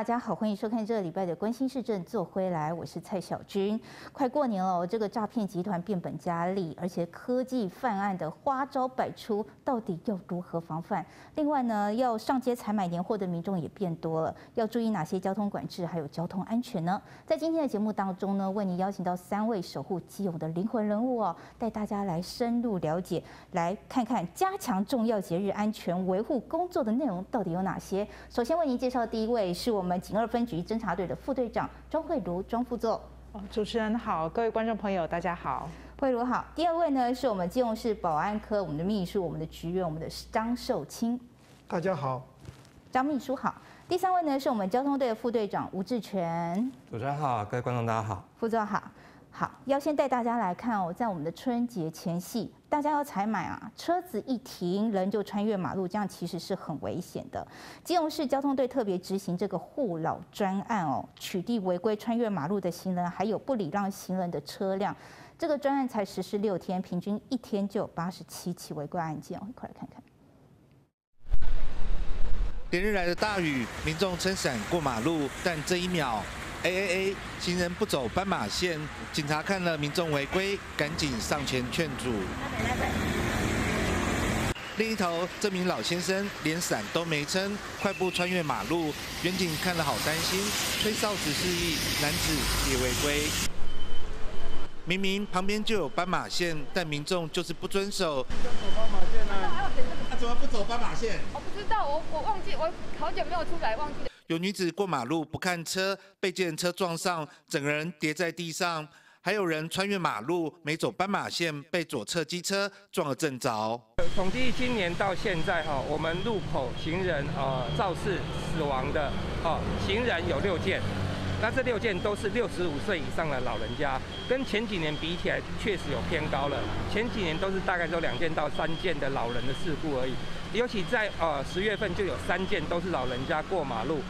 大家好，欢迎收看这个礼拜的《关心市政做回来》，我是蔡小军。快过年了，这个诈骗集团变本加厉，而且科技犯案的花招百出，到底要如何防范？另外呢，要上街采买年货的民众也变多了，要注意哪些交通管制还有交通安全呢？在今天的节目当中呢，为您邀请到3位守护基隆的灵魂人物哦，带大家来深入了解，来看看加强重要节日安全维护工作的内容到底有哪些。首先为您介绍第一位是我们警2分局侦查队的副队长庄慧茹庄副座。 主持人好，各位观众朋友大家好。 慧茹好。第2位呢是我们基隆市保安科我们的秘书、我们的局员、我们的张寿清。 大家好。 张秘书好。第3位呢是我们交通队的副队长吴志全。 主持人好，各位观众大家好。 副座好。好，要先带大家来看哦，在我们的春节前夕，大家要采买啊，车子一停，人就穿越马路，这样其实是很危险的。基隆市交通队特别执行这个护老专案哦，取缔违规穿越马路的行人，还有不礼让行人的车辆。这个专案才实施6天，平均1天就有87起违规案件哦，一块来看看。 连日来的大雨，民众撑伞过马路，但这一秒。行人不走斑马线，警察看了民众违规，赶紧上前劝阻。另一头，这名老先生连伞都没撑，快步穿越马路，远警看了好担心，吹哨子示意男子也违规。明明旁边就有斑马线，但民众就是不遵守。 走斑马线啊？ 他怎么不走斑马线？ 我不知道，我忘记，我好久没有出来，忘记了。 有女子过马路不看车，被计程车撞上，整个人跌在地上；还有人穿越马路没走斑马线，被左侧机车撞了正着。 统计今年到现在我们路口行人肇事死亡的行人有6件，那这6件都是65岁以上的老人家，跟前几年比起来确实有偏高了。前几年都是大概都2件到3件的老人的事故而已，尤其在10月份就有3件都是老人家过马路。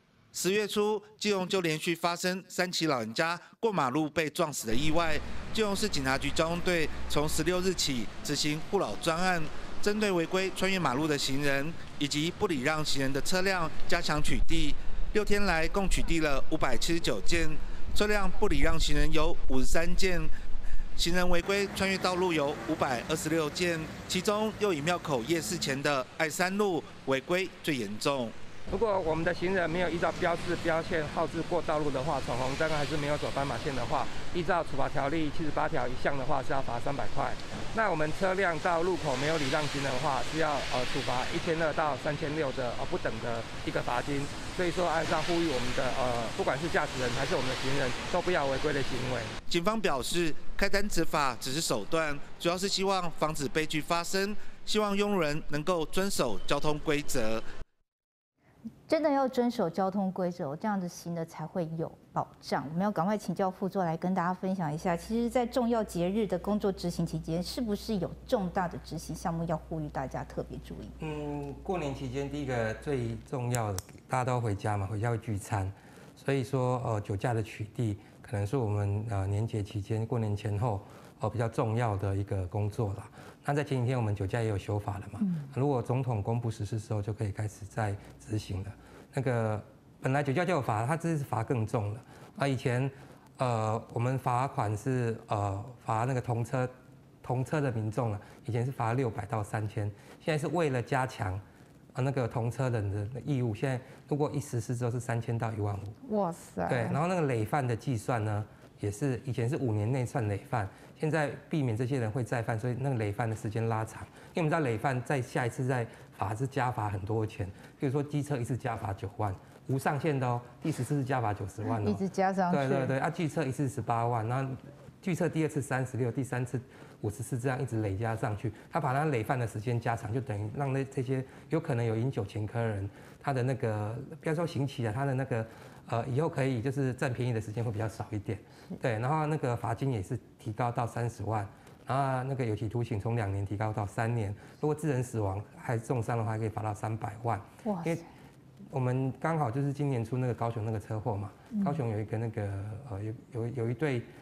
10月初，基隆就连续发生3起老人家过马路被撞死的意外。基隆市警察局交通队从16日起执行护老专案，针对违规穿越马路的行人以及不礼让行人的车辆加强取缔。6天来共取缔了579件，车辆不礼让行人有53件，行人违规穿越道路有526件，其中又以庙口夜市前的爱山路违规最严重。 如果我们的行人没有依照标志标线号志过道路的话，闯红灯还是没有走斑马线的话，依照处罚条例78条1项的话是要罚300块。那我们车辆到路口没有礼让行人的话，是要处罚1200到3600的不等的一个罚金。所以说，按照呼吁我们的不管是驾驶人还是我们的行人，都不要违规的行为。 警方表示，开单执法只是手段，主要是希望防止悲剧发生，希望用路人能够遵守交通规则。 真的要遵守交通规则，这样子行的才会有保障。我们要赶快请教副座来跟大家分享一下，其实，在重要节日的工作执行期间，是不是有重大的执行项目要呼吁大家特别注意？ 过年期间第一个最重要的，大家都要回家嘛，回家会聚餐，所以说酒驾的取缔可能是我们年节期间过年前后比较重要的一个工作啦。那在前几天我们酒驾也有修法了嘛，如果总统公布实施之后就可以开始在执行了。那个本来酒驾就有罚，它这次罚更重了。以前我们罚款是罚那个同车的民众以前是罚600到3000，现在是为了加强那个同车人的义务，现在如果一实施之后是3000到15000。哇塞！对，然后那个累犯的计算呢，也是以前是5年内算累犯，现在避免这些人会再犯，所以那个累犯的时间拉长。因为我们知道累犯在下一次再罚是加罚很多钱，比如说机车一次加罚9万，无上限的哦。第14次加罚90万哦， 一直加上去。 对，巨车一次18万，然后巨车第2次36，第3次54，这样一直累加上去。他把他累犯的时间加长，就等于让这些有可能有饮酒前科的人，他的那个不要说刑期他的那个以后可以就是占便宜的时间会比较少一点。对，然后那个罚金也是提高到30万。然后那个有期徒刑从2年提高到3年，如果致人死亡还是重伤的话，可以罚到300万。哇！因为我们刚好就是今年初那个高雄那个车祸嘛，高雄有一个那个有一对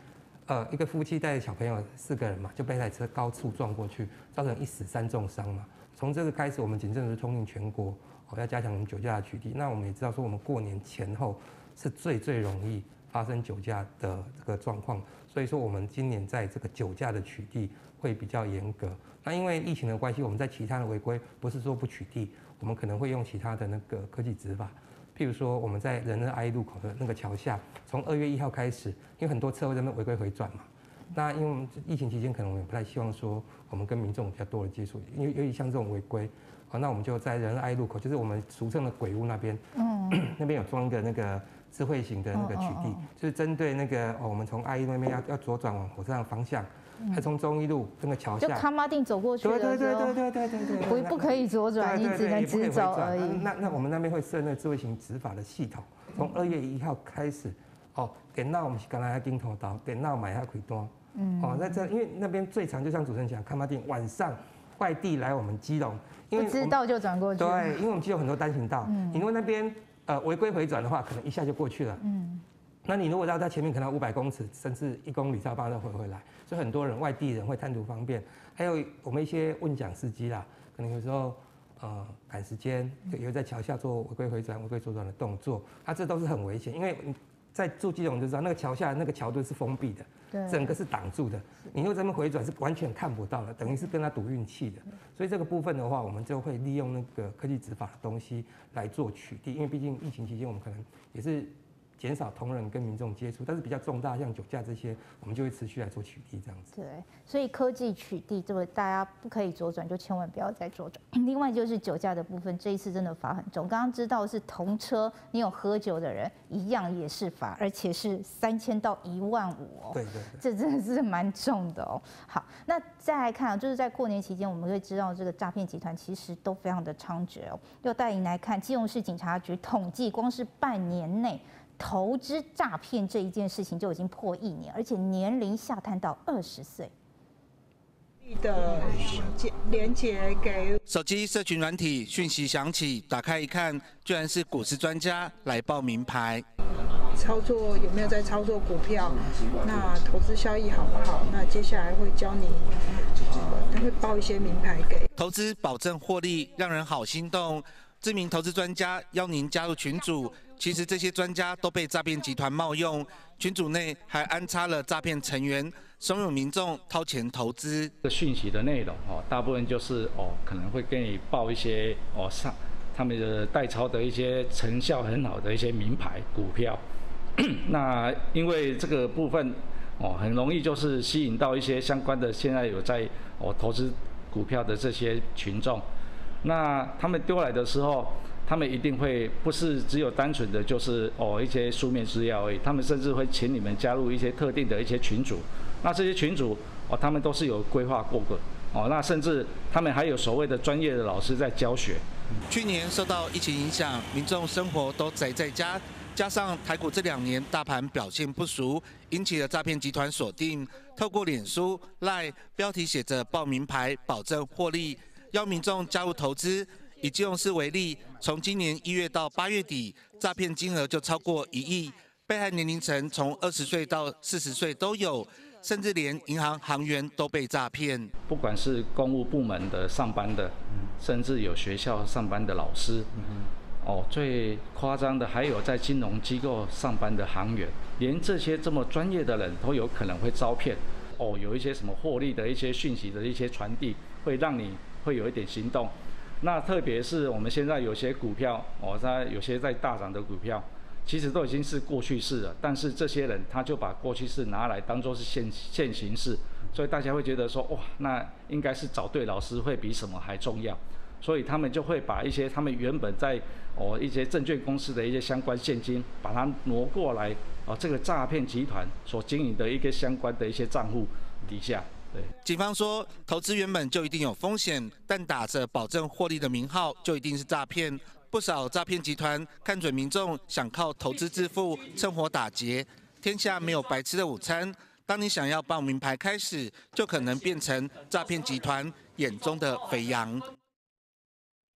一个夫妻带着小朋友4个人嘛，就被一台车高速撞过去，造成1死3重伤嘛。从这个开始，我们警政署通令全国，要加强我们酒驾的取缔。那我们也知道说，我们过年前后是最容易发生酒驾的这个状况，所以说我们今年在这个酒驾的取缔会比较严格。那因为疫情的关系，我们在其他的违规不是说不取缔，我们可能会用其他的那个科技执法。譬如说，我们在仁爱路口的那个桥下，从2月1号开始，因为很多车会在那违规回转嘛。那因为我们疫情期间，可能我们也不太希望说我们跟民众比较多的接触，因为尤其像这种违规，那我们就在仁爱路口，就是我们俗称的鬼屋那边，那边有装一个那个智慧型的那个取缔，就是针对那个我们从爱一那边要左转往火车站方向。还从忠义路那个桥下， 就卡马丁走过去的时候，对，不可以左转，你只能直走而已。 那我们那边会设那个智慧型执法的系统，从2月1号开始，电脑我们是刚才要镜头刀，电脑买下开单，那这因为那边最常就像主持人讲，卡马丁晚上外地来我们基隆， 因为不知道就转过去， 对，因为我们基隆很多单行道，你如果那边违规回转的话，可能一下就过去了，那你如果要在前面可能500公尺，甚至1公里才把它回来，所以很多人外地人会贪图方便，还有我们一些问讲司机啦，可能有时候赶时间，也会在桥下做违规回转、违规左转的动作，这都是很危险，因为在住基隆就知道那个桥下那个桥墩是封闭的，对，整个是挡住的，你如果这边回转是完全看不到的，等于是跟他赌运气的，所以这个部分的话，我们就会利用那个科技执法的东西来做取缔，因为毕竟疫情期间我们可能也是。减少同仁跟民众接触，但是比较重大像酒驾这些，我们就会持续来做取缔这样子。 对，所以科技取缔，这个大家不可以左转，就千万不要再左转。另外就是酒驾的部分，这一次真的罚很重。刚刚知道是同车，你有喝酒的人一样也是罚，而且是3000到15000哦。 对， 这真的是蛮重的哦。好，那再来看就是在过年期间，我们会知道这个诈骗集团其实都非常的猖獗哦。又带您来看基隆市警察局统计，光是半年内。投资诈骗这一件事情就已经破1年，而且年龄下探到20岁。 的连结给手机社群软体讯息响起，打开一看，居然是股市专家来报名牌。 操作有没有在操作股票？那投资效益好不好？那接下来会教你，他会报一些名牌给。 投资保证获利，让人好心动。知名投资专家邀您加入群组，其实这些专家都被诈骗集团冒用，群组内还安插了诈骗成员，怂恿民众掏钱投资。 这讯息的内容大部分就是可能会跟你报一些他们的代操的一些成效很好的一些名牌股票。那因为这个部分很容易就是吸引到一些相关的现在有在投资股票的这些群众。那他们丢来的时候，他们一定会不是只有单纯的就是一些书面资料而已，他们甚至会请你们加入一些特定的一些群组。那这些群组他们都是有规划过的那甚至他们还有所谓的专业的老师在教学。 去年受到疫情影响，民众生活都宅在家，加上台股这2年大盘表现不俗，引起了诈骗集团锁定，透过脸书、LINE 标题写着报名牌，保证获利。邀民众加入投资，以基隆市为例，从今年1月到8月底，诈骗金额就超过1亿，被害年龄层从20岁到40岁都有，甚至连银行行员都被诈骗。 不管是公务部门的上班的，甚至有学校上班的老师，最夸张的还有在金融机构上班的行员，连这些这么专业的人都有可能会遭骗。有一些什么获利的一些讯息的一些传递，会让你会有一点行动。那特别是我们现在有些股票有些在大涨的股票，其实都已经是过去式了，但是这些人他就把过去式拿来当作是现行式，所以大家会觉得说哇，那应该是找对老师会比什么还重要，所以他们就会把一些他们原本在一些证券公司的一些相关现金，把它挪过来这个诈骗集团所经营的一个相关的一些账户底下。对， 警方说，投资原本就一定有风险，但打着保证获利的名号，就一定是诈骗。不少诈骗集团看准民众想靠投资致富，趁火打劫。天下没有白吃的午餐，当你想要报名牌开始，就可能变成诈骗集团眼中的肥羊。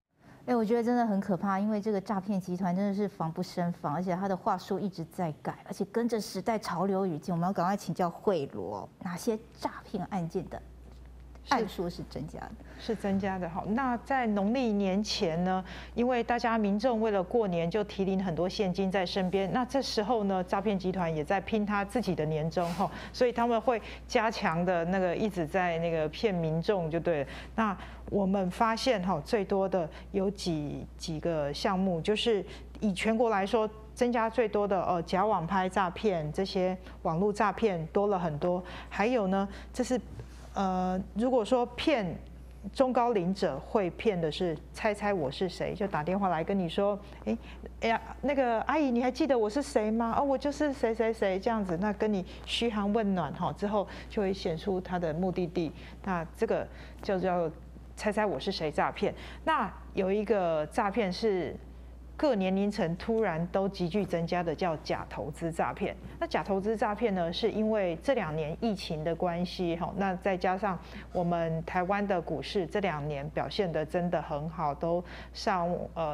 我觉得真的很可怕，因为这个诈骗集团真的是防不胜防，而且他的话术一直在改，而且跟着时代潮流语境。我们要赶快请教慧罗，哪些诈骗案件的案数是增加的？ 是增加的。好，那在农历年前呢，因为大家民众为了过年就提领很多现金在身边，那这时候呢，诈骗集团也在拼他自己的年终哈，所以他们会加强的那个一直在那个骗民众就对了。那我们发现哈，最多的有几个项目，就是以全国来说，增加最多的假网拍诈骗，这些网络诈骗多了很多。还有呢，这是如果说骗中高龄者会骗的是猜猜我是谁，就打电话来跟你说，哎呀，那个阿姨你还记得我是谁吗？哦，我就是谁谁谁这样子，那跟你嘘寒问暖哈，之后就会显出他的目的地，那这个就叫猜猜我是谁诈骗。那有一个诈骗是各年龄层突然都急剧增加的，叫假投资诈骗。那假投资诈骗呢，是因为这2年疫情的关系，哈，那再加上我们台湾的股市这2年表现得真的很好，都上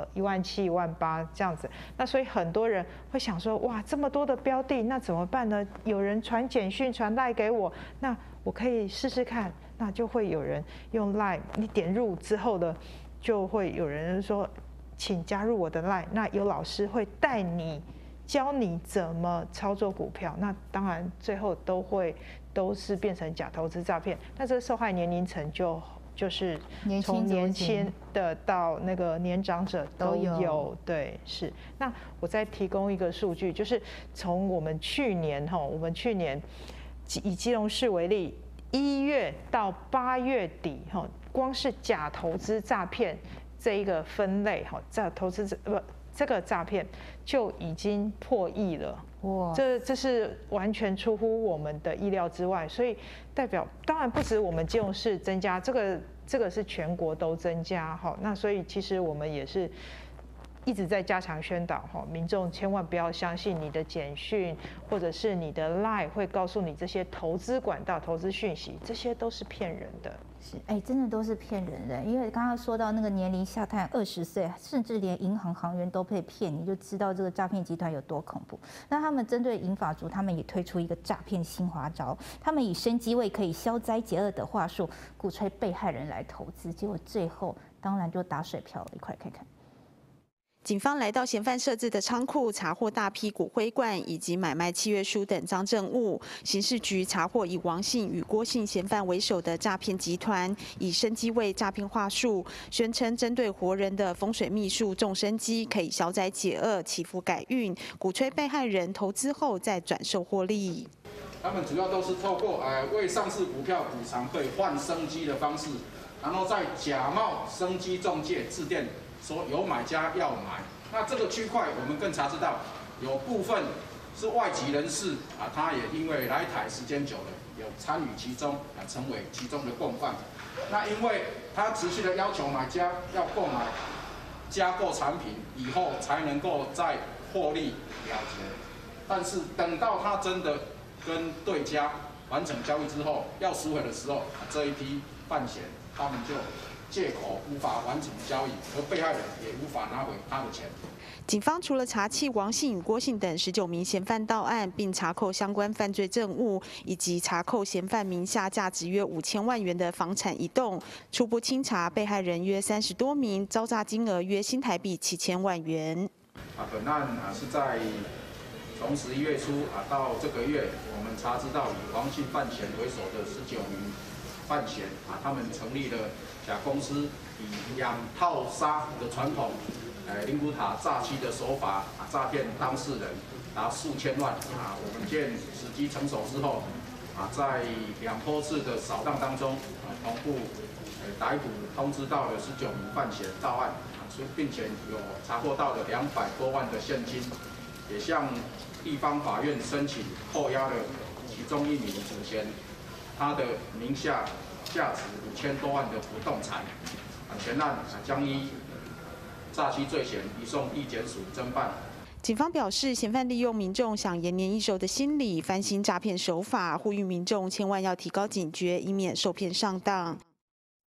17000、18000这样子。那所以很多人会想说，哇，这么多的标的，那怎么办呢？有人传简讯、传赖给我，那我可以试试看。那就会有人用赖，你点入之后呢，就会有人说，请加入我的 LINE， 那有老师会带你教你怎么操作股票，那当然最后都是变成假投资诈骗。那这个受害年龄层就是从年轻的到那个年长者都有，对，是。那我再提供一个数据，就是从我们去年以基隆市为例，1月到8月底光是假投资诈骗这一个分类这个诈骗就已经破亿了。哇，这是完全出乎我们的意料之外，所以代表当然不止我们基隆市增加，这个是全国都增加哈。那所以其实我们也是一直在加强宣导哈，民众千万不要相信你的简讯或者是你的 LINE 会告诉你这些投资管道、投资讯息，这些都是骗人的。 是，真的都是骗人的。因为刚刚说到那个年龄下探20岁，甚至连银行行员都被骗，你就知道这个诈骗集团有多恐怖。那他们针对银发族，他们也推出一个诈骗新花招，他们以生机为可以消灾解厄的话术，鼓吹被害人来投资，结果最后当然就打水漂了。一块看看。 警方来到嫌犯设置的仓库，查获大批骨灰罐以及买卖契约书等赃证物。刑事局查获以王姓与郭姓嫌犯为首的诈骗集团，以生机位诈骗话术，宣称针对活人的风水秘术种生机，可以消灾解厄、祈福改运，鼓吹被害人投资后再转售获利。 他们主要都是透过为上市股票补偿可以换生机的方式，然后再假冒生机中介致电。说有买家要买，那这个区块我们更查知道，有部分是外籍人士他也因为来台时间久了，有参与其中成为其中的共犯。那因为他持续的要求买家要购买加购产品以后才能够再获利了结，但是等到他真的跟对家完成交易之后，要赎回的时候，这一批犯嫌他们就借口无法完成交易，而被害人也无法拿回他的钱。 警方除了查缉王姓与郭姓等19名嫌犯到案，并查扣相关犯罪证物，以及查扣嫌犯名下价值约5000万元的房产一栋，初步清查被害人约30多名，招诈金额约新台币7000万元。 本案是在从11月初到这个月，我们查知到以王姓犯嫌为首的19名犯嫌他们成立了假公司，以养套杀的传统，灵骨塔诈欺的手法诈骗当事人达数千万我们见时机成熟之后在2波次的扫荡当中同步逮捕通知到了19名犯嫌到案并且有查获到了200多万的现金，也向地方法院申请扣押了其中1名主嫌，他的名下价值5000多万的不动产，全案将依诈欺罪嫌移送地检署侦办。 警方表示，嫌犯利用民众想延年益寿的心理，翻新诈骗手法，呼吁民众千万要提高警觉，以免受骗上当。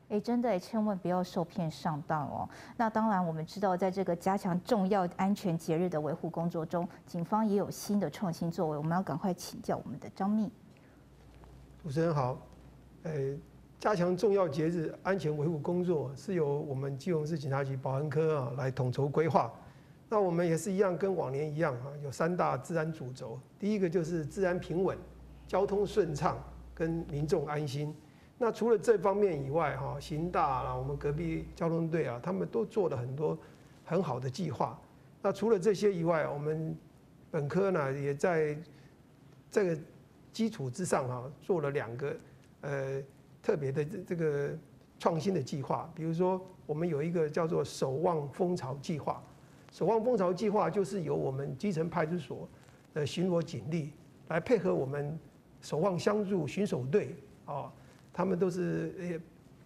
真的千万不要受骗上当哦。那当然，我们知道，在这个加强重要安全节日的维护工作中，警方也有新的创新作为。我们要赶快请教我们的张秘。 主持人好，加强重要节日安全维护工作是由我们基隆市警察局保安科来统筹规划。那我们也是一样，跟往年一样有3大治安主轴。第一个就是治安平稳、交通顺畅跟民众安心。那除了这方面以外，刑大啦，我们隔壁交通队他们都做了很多很好的计划。那除了这些以外，我们本科呢也在这个基础之上做了2个特别的这个创新的计划。比如说，我们有一个叫做“守望蜂巢计划”。守望蜂巢计划就是由我们基层派出所的巡逻警力来配合我们守望相助巡守队他们都是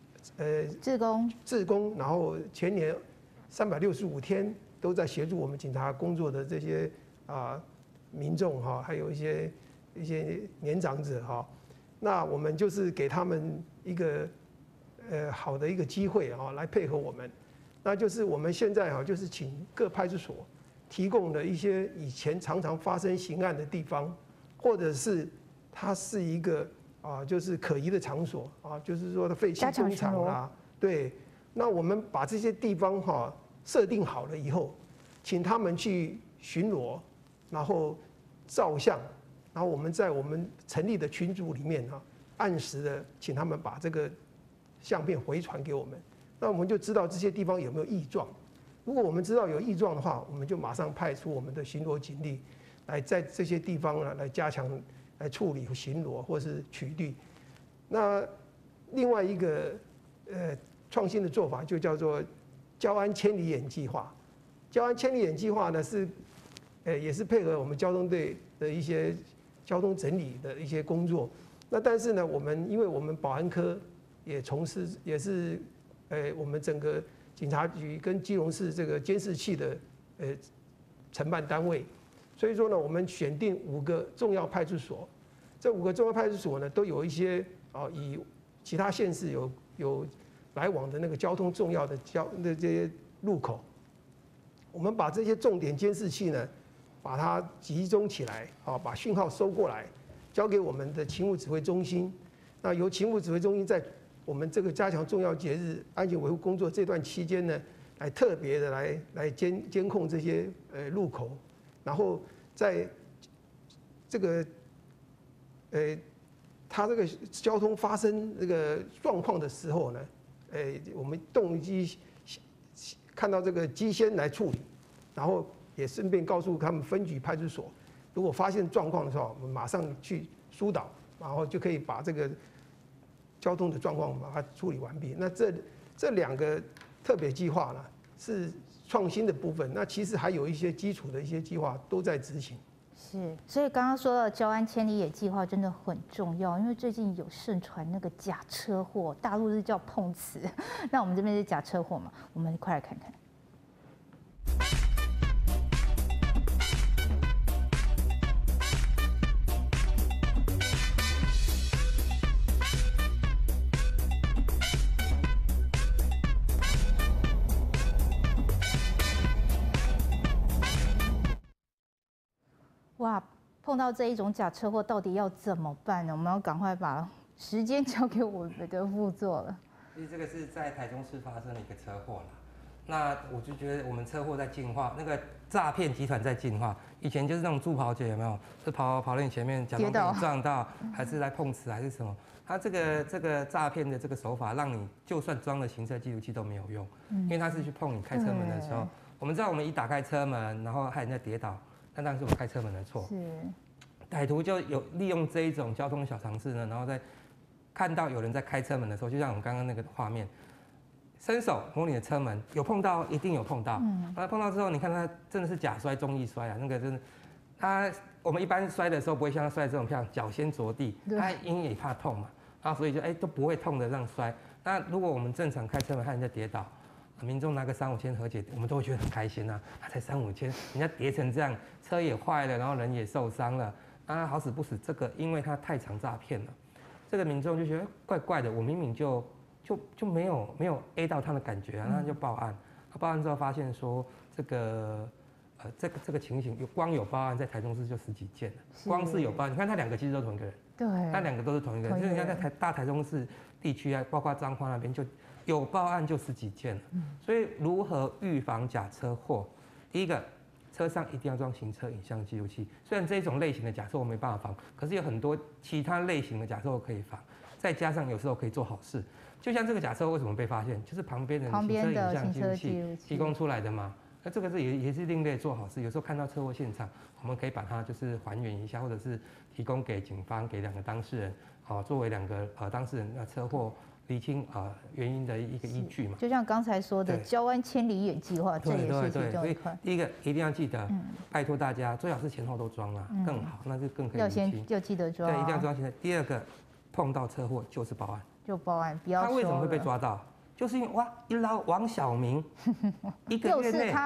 志工，然后全年365天都在协助我们警察工作的这些民众还有一些年长者那我们就是给他们一个好的一个机会来配合我们。那就是我们现在就是请各派出所提供了一些以前常常发生刑案的地方，或者是它是一个就是可疑的场所就是说的废弃工厂啦，对。那我们把这些地方设定好了以后，请他们去巡逻，然后照相，然后我们在我们成立的群组里面按时的请他们把这个相片回传给我们。那我们就知道这些地方有没有异状。如果我们知道有异状的话，我们就马上派出我们的巡逻警力来在这些地方来加强来处理巡逻或是取缔。那另外一个创新的做法就叫做交安千里眼计划。交安千里眼计划呢是也是配合我们交通队的一些交通整理的一些工作。那但是呢，因为我们保安科也从事也是我们整个警察局跟基隆市这个监视器的承办单位，所以说呢，我们选定5个重要派出所。这5个重要派出所呢，都有一些以其他县市有来往的那个交通重要的这些路口，我们把这些重点监视器呢，把它集中起来，把讯号收过来，交给我们的勤务指挥中心。那由勤务指挥中心在我们这个加强重要节日安全维护工作这段期间呢，来特别的来监控这些路口，然后在这个它这个交通发生这个状况的时候呢，我们动机看到这个机先来处理，然后也顺便告诉他们分局派出所，如果发现状况的时候，我们马上去疏导，然后就可以把这个交通的状况把它处理完毕。那这2个特别计划呢是创新的部分，那其实还有一些基础的一些计划都在执行。 是，所以刚刚说到交安千里眼计划真的很重要，因为最近有盛传那个假车祸，大陆是叫碰瓷，那我们这边是假车祸嘛，我们快来看看。哇，碰到这一种假车祸，到底要怎么办呢？我们要赶快把时间交给我们的副座了。 其实这个是在台中市发生的一个车祸啦。那我就觉得我们车祸在进化，那个诈骗集团在进化。以前就是那种助跑姐有没有？是跑到你前面，假装被你撞到，还是来碰瓷，还是什么？他这个诈骗的这个手法，让你就算装了行车记录器都没有用，因为他是去碰你开车门的时候。我们知道我们一打开车门，然后害人家跌倒。那当然是我们开车门的错。是，歹徒就有利用这一种交通小常识呢，然后在看到有人在开车门的时候，就像我们刚刚那个画面，伸手摸你的车门，有碰到，一定有碰到。那碰到之后，你看他真的是假摔中意摔啊，那个真的，我们一般摔的时候不会像他摔的这种漂亮，脚先着地，他因也怕痛嘛，所以就都不会痛的让摔。那如果我们正常开车门害人家跌倒，民众拿个3、5千和解，我们都会觉得很开心啊！才3、5千，人家跌成这样，车也坏了，然后人也受伤了，好死不死，这个因为他太常诈骗了，这个民众就觉得怪怪的，我明明就就没有 A 到他的感觉啊，那就报案。报案之后发现说这个情形光有报案在台中市就10几件了，光是有报案，你看他2个其实都同一个人， 对， 他2个都是同一个人，就是你看在大台中市地区啊，包括彰化那边就有报案就10几件了。所以如何预防假车祸？第一个，车上一定要装行车影像记录器。虽然这种类型的假车祸没办法防，可是有很多其他类型的假车祸可以防。再加上有时候可以做好事，就像这个假车为什么被发现，就是旁边的行车影像记录器提供出来的嘛。那这个也是另类做好事。有时候看到车祸现场，我们可以把它就是还原一下，或者是提供给警方给2个当事人，作为2个当事人车祸厘清原因的一个依据嘛。 就像刚才说的交湾千里眼计划，这也是其中一块。 第一个一定要记得，拜托大家最好是前后都装啊，更好，那就更可以。 要记得装。 对，一定要装起来。第二个，碰到车祸就是报案。 就报案，不要。 他为什么会被抓到？就是因为一捞王小明，1个月内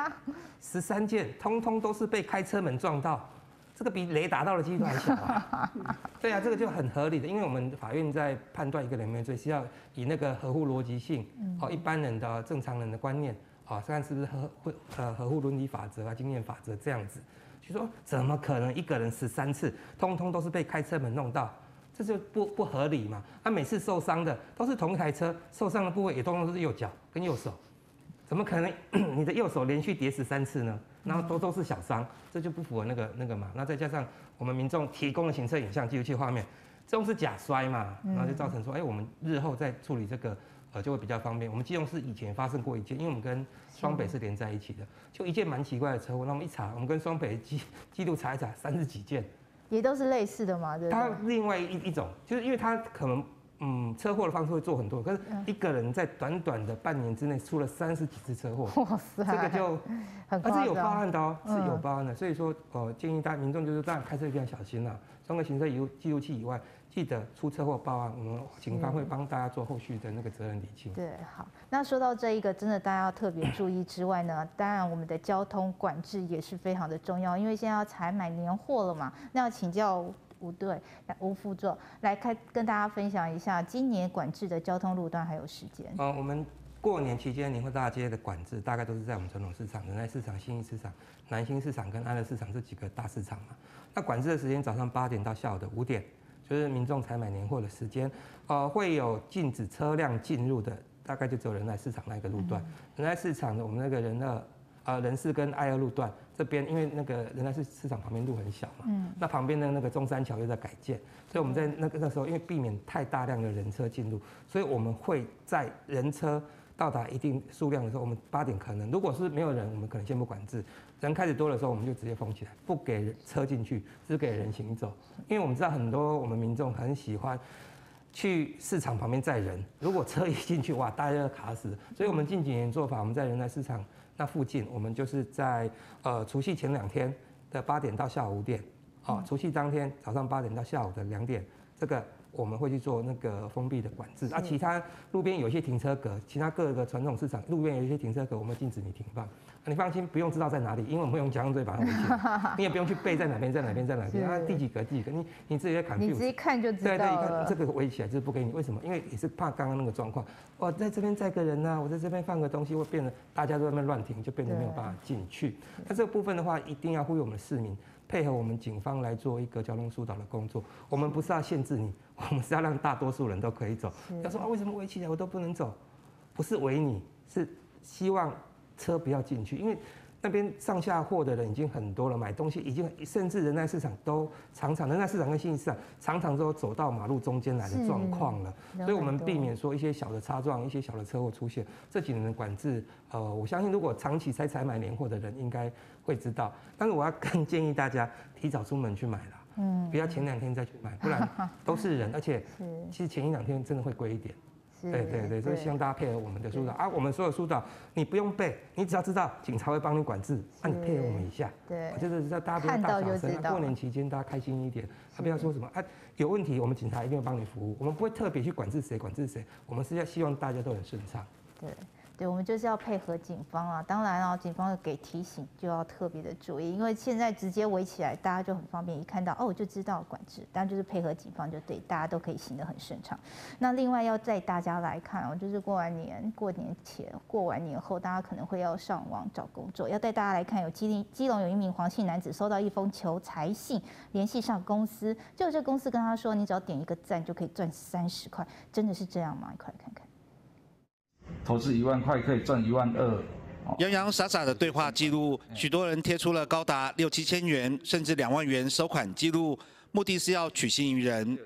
13件，通通都是被开车门撞到，这个比雷打到的几率还小啊。对啊，这个就很合理的，因为我们法院在判断一个人没罪，是要以那个合乎逻辑性，一般人的正常人的观念，看是不是合乎伦理法则啊、经验法则这样子，就说怎么可能一个人13次，通通都是被开车门弄到？这就不合理嘛！他每次受伤的都是同一台车，受伤的部位也通通都是右脚跟右手，怎么可能你的右手连续跌13次呢？然后都是小伤，这就不符合那个嘛。那再加上我们民众提供的行车影像记录器画面，这种是假摔嘛，然后就造成说，我们日后在处理这个就会比较方便。我们基隆市以前发生过一件，因为我们跟双北是连在一起的，就一件蛮奇怪的车祸。那我们一查，我们跟双北记录查一查，30几件。也都是类似的嘛，对不对？它另外一种，就是因为它可能车祸的方式会做很多，可是一个人在短短的半年之内出了30几次车祸，哇塞，这个就很夸张，是有报案的哦，是有报案的。所以说，建议大家民众就是当然开车一定要小心啦，装个行车记录器以外，记得出车祸报案，我们警方会帮大家做后续的那个责任厘清。对，好，那说到这一个，真的大家要特别注意之外呢，当然我们的交通管制也是非常的重要，因为现在要采买年货了嘛，那要请教吴副座来跟大家分享一下今年管制的交通路段还有时间。我们过年期间年货大街的管制大概都是在我们传统市场、仁爱市场、信义市场、南新市场跟安乐市场这几个大市场嘛。那管制的时间早上8点到下午的5点。就是民众采买年货的时间，会有禁止车辆进入的，大概就只有仁爱市场那个路段。仁爱市场的我们那个仁市跟爱乐路段这边，因为那个仁爱市场旁边路很小嘛，那旁边的那个中山桥又在改建，所以我们在那时候因为避免太大量的人车进入，所以我们会在人车到达一定数量的时候，我们8点可能，如果是没有人，我们可能先不管制。人开始多的时候，我们就直接封起来，不给车进去，只给人行走。因为我们知道很多我们民众很喜欢去市场旁边载人，如果车一进去，哇，大家要卡死。所以我们近几年做法，我们在仁爱市场那附近，我们就是在除夕前2天的8点到下午5点，除夕当天早上8点到下午的2点，这个我们会去做那个封闭的管制。其他路边有一些停车格，其他各个传统市场路边有一些停车格，我们禁止你停放。你放心，不用知道在哪里，因为我们会用交通队把它围起来，你也不用去背在哪边，在哪边，在哪边，第几格，你自己在看，你直接看就知道了。对，一看这个围起来就是不给你，为什么？因为也是怕刚刚那个状况，我在这边载个人啊，我在这边放个东西，会变得大家都在那边乱停，就变得没有办法进去。那这个部分的话，一定要呼吁我们的市民配合我们警方来做一个交通疏导的工作。我们不是要限制你，我们是要让大多数人都可以走。要说为什么围起来我都不能走？不是围你，是希望车不要进去，因为那边上下货的人已经很多了，买东西已经甚至仁爱市场都仁爱市场跟信义市场常常都走到马路中间来的状况了，所以我们避免说一些小的擦撞、一些小的车祸出现。这几年的管制，我相信如果长期在采买年货的人应该会知道，但是我要更建议大家提早出门去买啦，不要前2天再去买，不然都是人，而且其实前1-2天真的会贵一点。对，所以希望大家配合我们的疏导啊，我们所有疏导你不用背，你只要知道警察会帮你管制，那你配合我们一下，对，就是让大家不要大小声，过年期间大家开心一点，不要说什么有问题，我们警察一定会帮你服务，我们不会特别去管制谁，我们是要希望大家都很顺畅。对， 对，我们就是要配合警方啊。当然啊，警方给提醒就要特别的注意，因为现在直接围起来，大家就很方便，一看到哦我就知道管制，当然就是配合警方就对，大家都可以行得很顺畅。那另外要带大家来看哦，就是过完年前、过完年后，大家可能会要上网找工作，要带大家来看，有基隆有一名黄姓男子收到一封求财信，联系上公司，就这公司跟他说，你只要点一个赞就可以赚30块，真的是这样吗？一块来看看。 投资1万块可以赚1万2。 洋洋洒洒的对话记录，许多人贴出了高达6、7千元，甚至2万元收款记录，目的是要取信于人。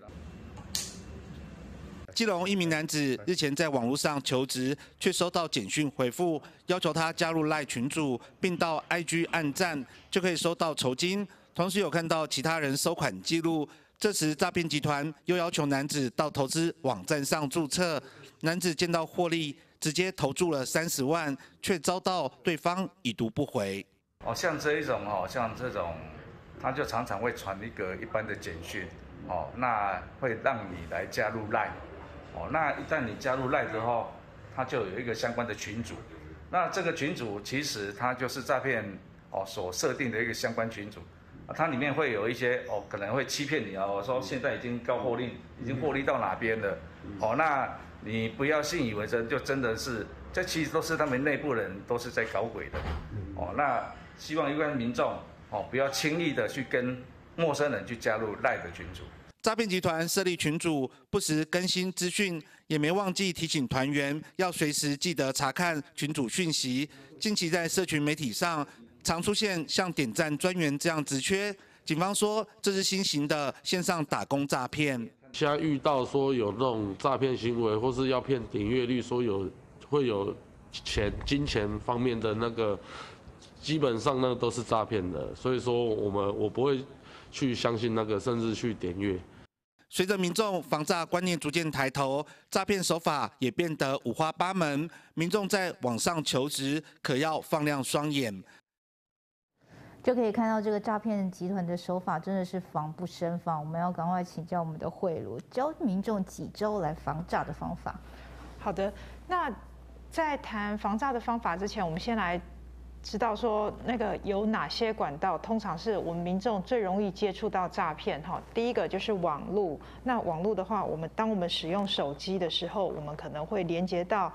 基隆一名男子日前在网络上求职，却收到简讯回复，要求他加入赖群组，并到 IG 按赞，就可以收到酬金。同时有看到其他人收款记录。这时诈骗集团又要求男子到投资网站上注册，男子见到获利，直接投注了30万，却遭到对方已读不回。 像这种他就常常会传一般的简讯，那会让你来加入 LINE，那一旦你加入 LINE 之后，它就有一个相关的群组，那这个群组其实它就是诈骗所设定的一个相关群组。它里面会有一些可能会欺骗你说现在已经高获利，已经获利到哪边了，那你不要信以为真，就真的是，这其实都是他们内部人都是在搞鬼的，那希望一般民众不要轻易的去跟陌生人去加入赖的群组。 诈骗集团设立群组，不时更新资讯，也没忘记提醒团员要随时记得查看群组讯息。近期在社群媒体上常出现像点赞专员这样职缺，警方说这是新型的线上打工诈骗。 现在遇到说有那种诈骗行为，或是要骗点阅率，说会有金钱方面的那个，基本上那个都是诈骗的，所以说我不会去相信那个，甚至去点阅。 随着民众防诈观念逐渐抬头，诈骗手法也变得五花八门，民众在网上求职可要放亮双眼。 就可以看到这个诈骗集团的手法真的是防不胜防，我们要赶快请教我们的慧茹，教民众几招来防诈的方法。 好的，那在谈防诈的方法之前，我们先来知道说那个有哪些管道，通常是我们民众最容易接触到诈骗哈。第一个就是网络，那网络的话，当我们使用手机的时候，我们可能会连接到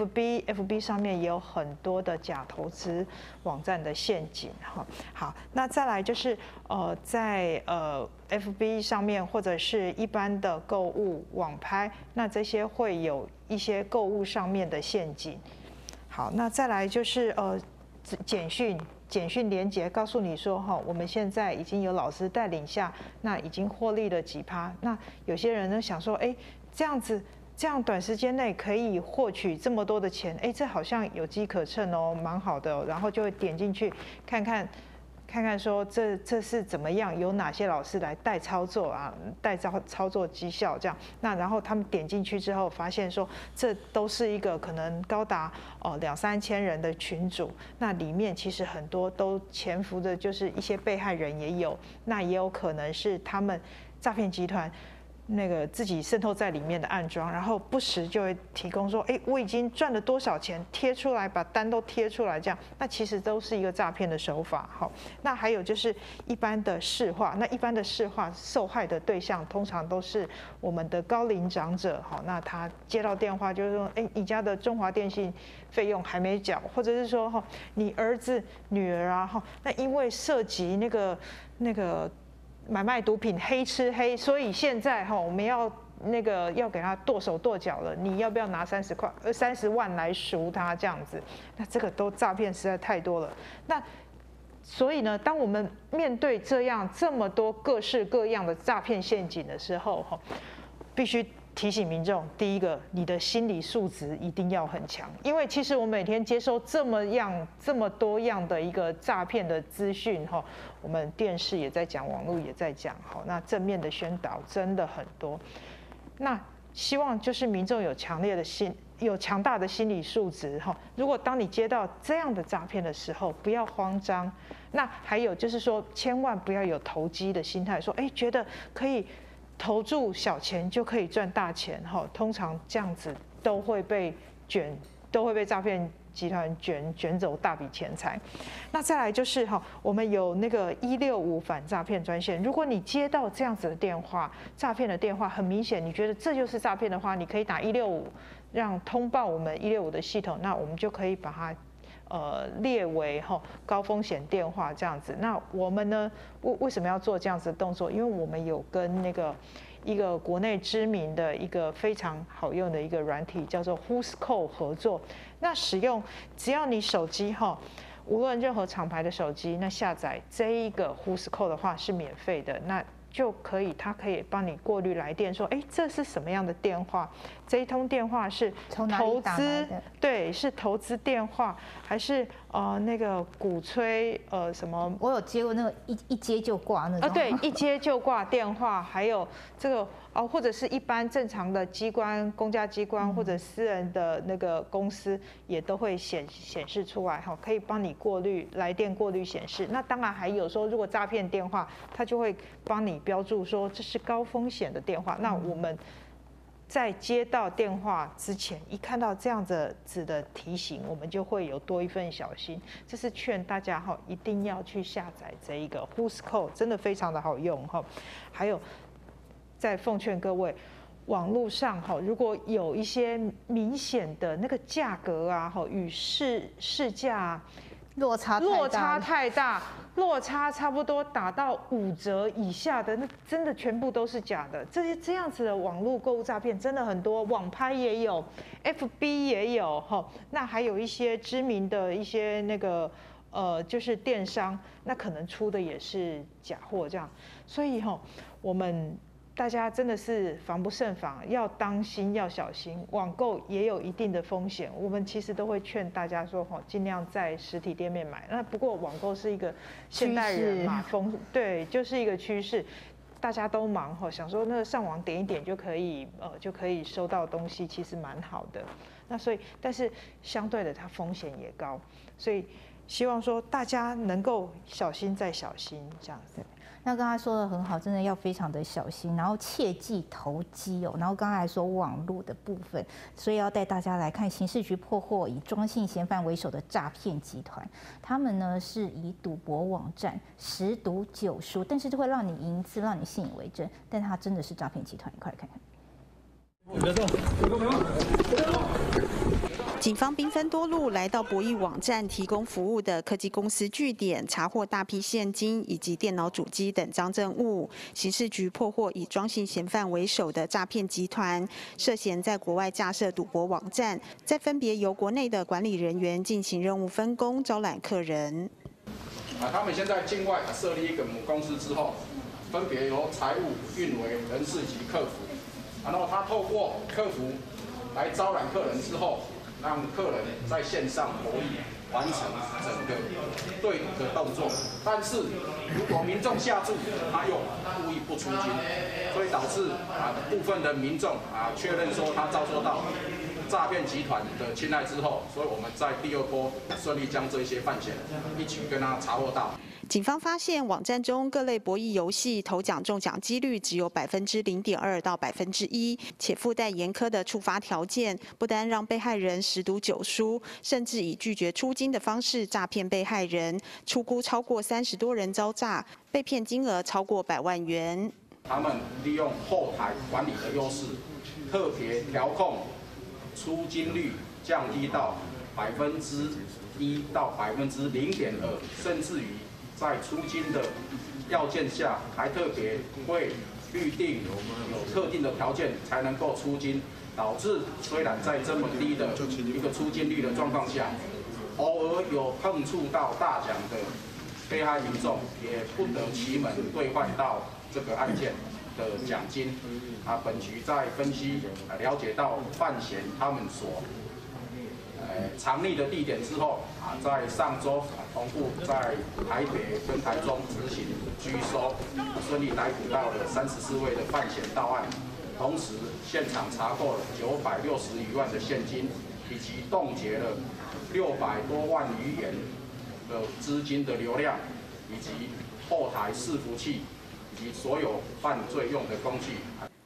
FB 上面也有很多的假投资网站的陷阱哈。好，那再来就是在FB 上面或者是一般的购物网拍，那这些会有一些购物上面的陷阱。好，那再来就是简讯连结告诉你说我们现在已经有老师带领下，那已经获利了几%。那有些人呢想说，这样短时间内可以获取这么多的钱，这好像有机可乘哦，蛮好的然后就会点进去看看说这是怎么样，有哪些老师来带操作啊，带操作绩效这样。那然后他们点进去之后，发现说这都是一个可能高达2、3千人的群组，那里面其实很多都潜伏的就是一些被害人也有，那也有可能是他们诈骗集团那个自己渗透在里面的暗桩，然后不时就会提供说，我已经赚了多少钱，贴出来，把单都贴出来，这样，那其实都是一个诈骗的手法。好，那还有就是一般的市话，那一般的市话受害的对象通常都是我们的高龄长者。好，那他接到电话就是说，你家的中华电信费用还没缴，或者是说你儿子女儿啊，那因为涉及那个买卖毒品黑吃黑，所以现在我们要给他剁手剁脚了，你要不要拿30万来赎他这样子？那这个都诈骗实在太多了。那所以呢，当我们面对这么多各式各样的诈骗陷阱的时候，必须提醒民众，第一个，你的心理素质一定要很强，因为其实我每天接收这么多样的一个诈骗的资讯我们电视也在讲，网络也在讲那正面的宣导真的很多。那希望就是民众有强大的心理素质如果当你接到这样的诈骗的时候，不要慌张。那还有就是说，千万不要有投机的心态，说觉得可以投注小钱就可以赚大钱通常这样子都会被都会被诈骗集团卷走大笔钱财。那再来就是我们有那个165反诈骗专线，如果你接到这样子的电话，诈骗的电话，很明显你觉得这就是诈骗的话，你可以打165，让通报我们165的系统，那我们就可以把它列为高风险电话这样子。那我们呢，为什么要做这样子的动作？因为我们有跟一个国内知名的一个非常好用的一个软体叫做 Whoscall 合作。那使用只要你手机无论任何厂牌的手机，那下载这一个 Whoscall 的话是免费的，那就可以，它可以帮你过滤来电，说，这是什么样的电话？这一通电话是投资，对，是投资电话，还是那个鼓吹什么？ 我有接过那个一接就挂那种。 对，一接就挂电话，还有这个或者是一般正常的机关、公家机关或者私人的那个公司也都会显示出来可以帮你过滤来电过滤显示。那当然还有说，如果诈骗电话，它就会帮你标注说这是高风险的电话。那我们在接到电话之前，一看到这样子的提醒，我们就会有多一份小心。这是劝大家一定要去下载这一个 Whoscall， 真的非常的好用还有，再奉劝各位，网络上如果有一些明显的那个价格与市价落差太大，落差差不多打到5折以下的，那真的全部都是假的。这样子的网络购物诈骗真的很多，网拍也有 ，FB 也有那还有一些知名的一些那个就是电商，那可能出的也是假货这样。所以我们大家真的是防不胜防，要当心，要小心。网购也有一定的风险，我们其实都会劝大家说，尽量在实体店面买。那不过网购是一个现代人嘛，对，就是一个趋势，大家都忙想说那个上网点一点就可以收到东西，其实蛮好的。那所以，但是相对的，它风险也高，所以希望说大家能够小心再小心这样子。 那刚才说的很好，真的要非常的小心，然后切忌投机然后刚才说网络的部分，所以要带大家来看刑事局破获以庄姓嫌犯为首的诈骗集团。他们呢是以赌博网站10赌9输，但是就会让你赢次，让你信以为真，但它真的是诈骗集团。你快来看看。 警方兵分多路，来到博弈网站提供服务的科技公司据点，查获大批现金以及电脑主机等赃证物。刑事局破获以庄姓嫌犯为首的诈骗集团，涉嫌在国外架设赌博网站，再分别由国内的管理人员进行任务分工，招揽客人。 他们现在境外设立一个母公司之后，分别由财务、运维、人事及客服，然后他透过客服来招揽客人之后，让客人在线上博弈完成整个对赌的动作。但是如果民众下注，他又故意不出金，所以导致部分的民众确认说他遭受到诈骗集团的侵害之后，所以我们在第2波顺利将这些犯嫌一起跟他查获到。 警方发现，网站中各类博弈游戏头奖中奖几率只有0.2%到1%，且附带严苛的处罚条件，不单让被害人10赌9输，甚至以拒绝出金的方式诈骗被害人，初估超过30多人遭诈，被骗金额超过100万元。 他们利用后台管理的优势，特别调控出金率降低到1%到0.2%，甚至于在出金的要件下，还特别会预定有特定的条件才能够出金，导致虽然在这么低的一个出金率的状况下，偶尔有碰触到大奖的被害民众，也不得其门兑换到这个案件的奖金。本局在分析了解到犯嫌他们所藏匿的地点之后，在上周同步在台北跟台中执行拘收，顺利逮捕到了34位的犯嫌到案，同时现场查获了960余万的现金，以及冻结了600多万余元的资金的流量，以及后台伺服器以及所有犯罪用的工具。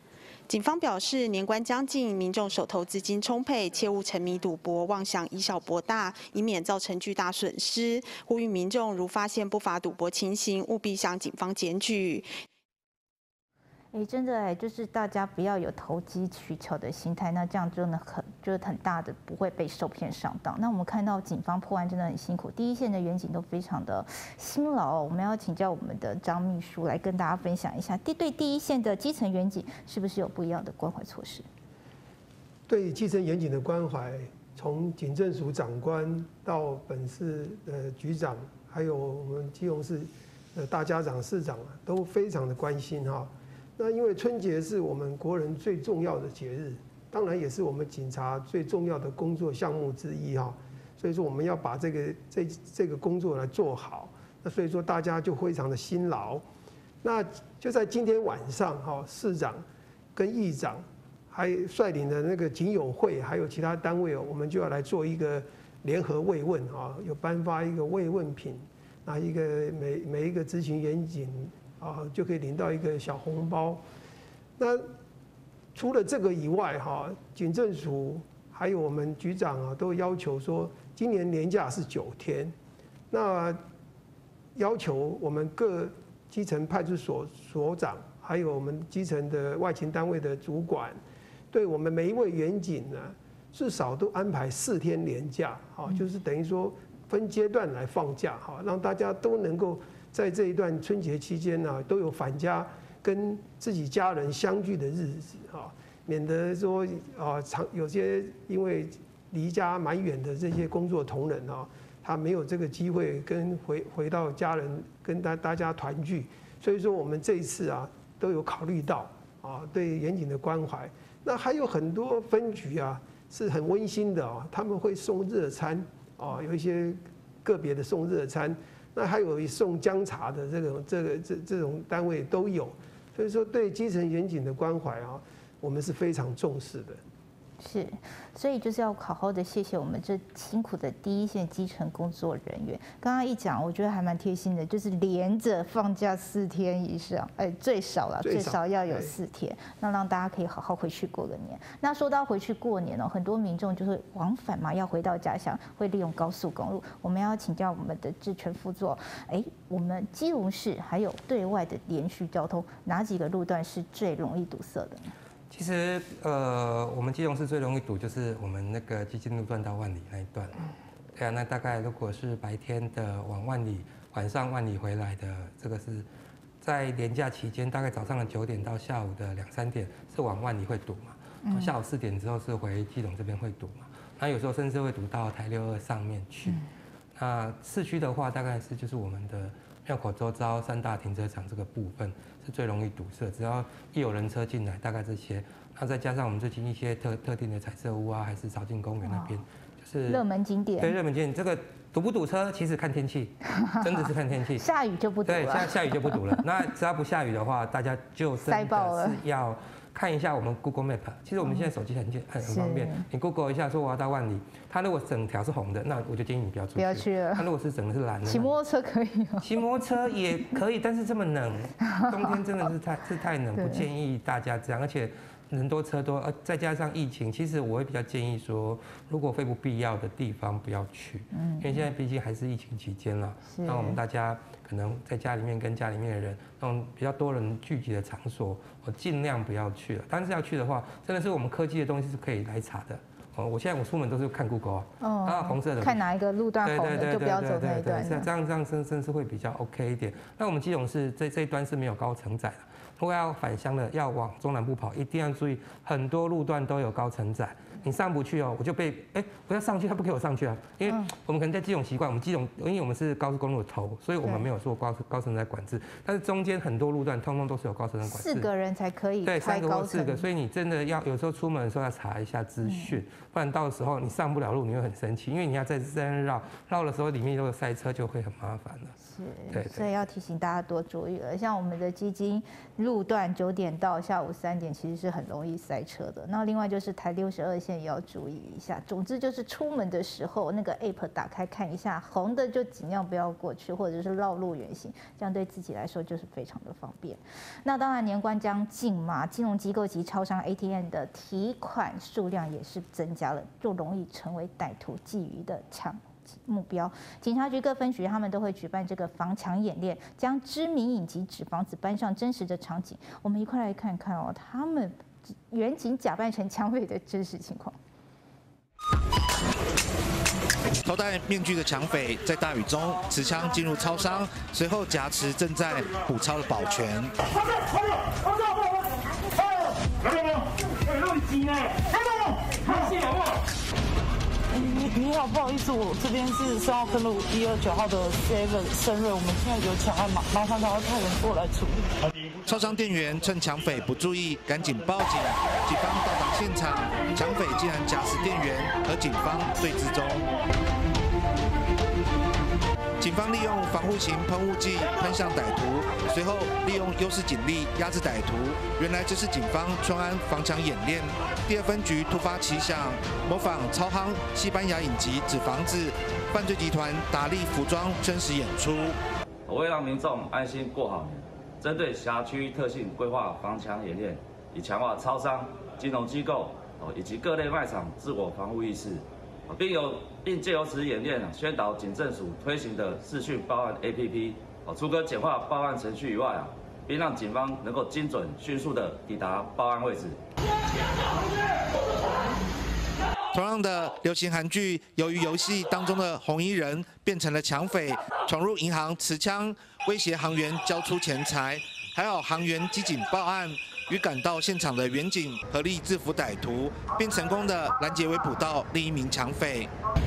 警方表示，年关将近，民众手头资金充沛，切勿沉迷赌博，妄想以小博大，以免造成巨大损失。呼吁民众如发现不法赌博情形，务必向警方检举。 真的就是大家不要有投机取巧的心态，那这样真的很大的不会被受骗上当。那我们看到警方破案真的很辛苦，第一线的员警都非常的辛劳。我们要请教我们的张秘书来跟大家分享一下，对第一线的基层员警是不是有不一样的关怀措施？ 对基层员警的关怀，从警政署长官到本市的局长，还有我们基隆市的大家长、市长都非常的关心哈。那因为春节是我们国人最重要的节日，当然也是我们警察最重要的工作项目之一哈。所以说我们要把这个工作来做好。那所以说大家就非常的辛劳。那就在今天晚上哈，市长跟议长还率领的那个警友会，还有其他单位我们就要来做一个联合慰问啊，有颁发一个慰问品，那一个每一个执勤员警。就可以领到一个小红包。那除了这个以外，警政署还有我们局长都要求说，今年年假是9天，那要求我们各基层派出所所长，还有我们基层的外勤单位的主管，对我们每一位员警呢，至少都安排4天年假，就是等于说分阶段来放假，让大家都能够。在这一段春节期间呢，都有返家跟自己家人相聚的日子免得说有些因为离家蛮远的这些工作同仁他没有这个机会跟回到家人跟大家团聚，所以说我们这一次都有考虑到对员警的关怀。那还有很多分局是很温馨的他们会送热餐有一些个别的送热餐。那还有送姜茶的这种单位都有，所以说对基层员警的关怀我们是非常重视的。 是，所以就是要好好的谢谢我们这辛苦的第一线基层工作人员。刚刚一讲，我觉得还蛮贴心的，就是连着放假4天以上，最少要有4天，那让大家可以好好回去过个年。那说到回去过年很多民众就是往返嘛，要回到家乡，会利用高速公路。我们要请教我们的志全副座，我们基隆市还有对外的连续交通，哪几个路段是最容易堵塞的呢？ 其实我们基隆市最容易堵就是我们那个基进路段到万里那一段。对啊，那大概如果是白天的往万里，晚上万里回来的，这个是在连假期间，大概早上的9点到下午的2、3点是往万里会堵嘛，下午4点之后是回基隆这边会堵嘛，那有时候甚至会堵到台62上面去。那市区的话，大概是就是我们的庙口周遭3大停车场这个部分是最容易堵塞，只要一有人车进来，大概这些，那再加上我们最近一些特定的彩色屋还是潮境公园那边，就是热门景点。 对，热门景点这个堵不堵车，其实看天气，真的是看天气。 下雨就不堵了。 对，下雨就不堵了。那只要不下雨的话，大家就真的是要看一下我们 Google Map。其实我们现在手机很方便，你 Google 一下说我要到万里，它如果整条是红的，那我就建议你不要出去。 不要去了。 它如果是整个是蓝的， 骑摩托车可以吗？ 骑摩托车也可以，但是这么冷，冬天真的是太冷，不建议大家这样，而且人多车多，再加上疫情，其实我会比较建议说，如果非不必要的地方不要去，因为现在毕竟还是疫情期间了，那我们大家可能在家里面跟家里面的人，那种比较多人聚集的场所，我尽量不要去了。但是要去的话，真的是我们科技的东西是可以来查的。我现在我出门都是看 Google 红色的， 看哪一个路段红的就不要走那一段。 这样真是会比较 OK 一点。那我们基隆市这一端是没有高承载的，如果要返乡的要往中南部跑，一定要注意，很多路段都有高承载。你上不去我就被我要上去，他不给我上去啊，因为我们可能在基隆习惯，我们基隆因为我们是高速公路的头，所以我们没有做高承载管制，但是中间很多路段通通都是有高承载管制， 4个人才可以对，3个或4个，所以你真的要有时候出门的时候要查一下资讯，不然到时候你上不了路，你会很生气，因为你要在这边绕的时候里面如果塞车就会很麻烦了。 是，对，所以要提醒大家多注意了。像我们的基金路段9点到下午3点，其实是很容易塞车的。那另外就是台62线。 现也要注意一下。总之就是出门的时候，那个 app 打开看一下，红的就尽量不要过去，或者是绕路远行，这样对自己来说就是非常的方便。那当然年关将近嘛，金融机构及超商 ATM 的提款数量也是增加了，就容易成为歹徒觊觎的目标。警察局各分局他们都会举办这个防抢演练，将知名影集《纸房子》搬上真实的场景。我们一块来看看哦，他们远景假扮成抢匪的真实情况。 头戴面具的抢匪在大雨中持枪进入超商，随后挟持正在补钞的保全。 你好，不好意思，我这边是3号坑路129号的 Seven 深瑞，我们现在有抢案，麻烦赶快派人过来处理。 超商店员趁抢匪不注意，赶紧报警。警方到达现场，抢匪竟然夹死店员，和警方对峙中。警方利用防护型喷雾剂喷向歹徒，随后利用优势警力压制歹徒。原来这是警方专案防抢演练。第2分局突发奇想，模仿超夯西班牙影集《纸房子》，犯罪集团达利服装真实演出。 为让民众安心过好年，针对辖区特性规划防抢演练，以强化超商、金融机构以及各类卖场自我防护意识。并借由此演练宣导警政署推行的视讯报案 APP， 除可简化报案程序以外并让警方能够精准迅速的抵达报案位置。 同样的流行韩剧，由于游戏当中的红衣人变成了抢匪，闯入银行持枪威胁行员交出钱财，还好行员机警报案。与赶到现场的员警合力制服歹徒，并成功的拦截围捕到另一名抢匪。